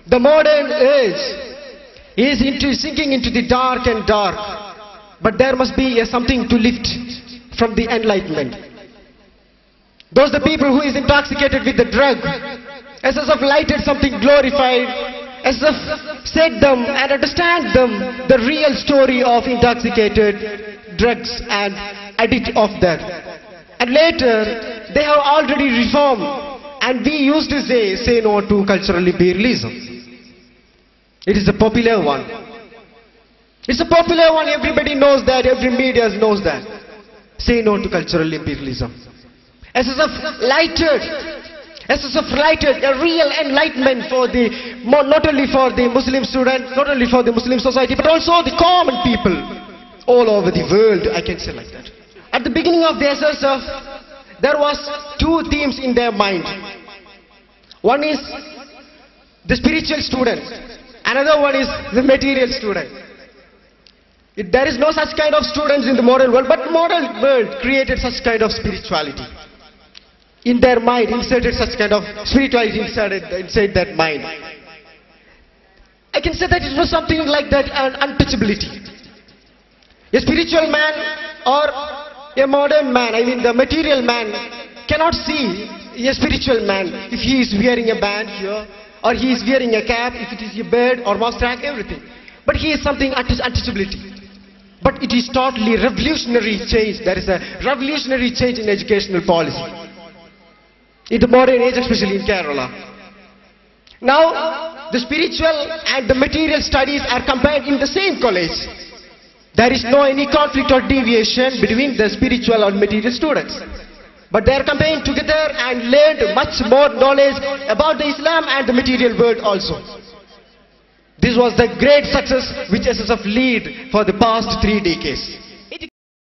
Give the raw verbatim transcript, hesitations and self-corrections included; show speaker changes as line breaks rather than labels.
The modern age is into sinking into the dark and dark, but there must be a something to lift from the enlightenment. Those the people who is intoxicated with the drug, S S F lighted something glorified, S S F said them and understand them the real story of intoxicated drugs and addict of that. And later they have already reformed, and we used to say, say no to cultural imperialism. It is a popular one. It's a popular one, everybody knows that, every media knows that. Say no to cultural imperialism. S S F lighted, S S F lighted a real enlightenment for the, not only for the Muslim student, not only for the Muslim society, but also the common people all over the world, I can say like that. At the beginning of the S S F, there was two themes in their mind. One is the spiritual student, another one is the material student. It, there is no such kind of students in the modern world, but modern world created such kind of spirituality. In their mind, inserted such kind of spirituality inside, inside that mind. I can say that it was something like that, an untouchability. A spiritual man or a modern man, I mean the material man, cannot see a spiritual man if he is wearing a band here, or he is wearing a cap, if it is a beard or mustache, everything. But he is something untouchability. But it is totally revolutionary change. There is a revolutionary change in educational policy. In the modern age, especially in Kerala. Now, the spiritual and the material studies are combined in the same college. There is no any conflict or deviation between the spiritual and material students. But they are combined together and learned much more knowledge about the Islam and the material world also. This was the great success which S S F led for the past three decades.